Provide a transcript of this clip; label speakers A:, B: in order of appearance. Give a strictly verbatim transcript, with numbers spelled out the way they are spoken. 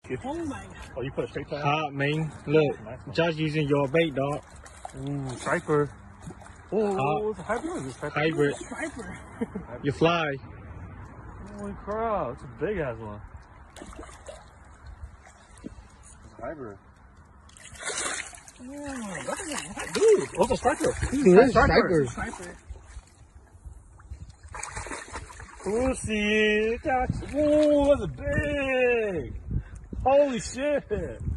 A: Oh my god.
B: Oh, you put a straight tag?
C: Hot, man. Look,
B: Nice one.
C: Josh using your bait, dog.
B: Ooh, striper. Oh,
C: Uh,
B: it's a hybrid or is it striper?
C: Hybrid.
A: Striper.
C: You fly.
B: Holy crap, it's a big ass one. It's a hybrid.
A: Oh, that's a
B: Dude, what's a striper?
C: Dude, that's striper.
A: striper.
B: Pussy, that's, ooh, that's a big. Holy shit.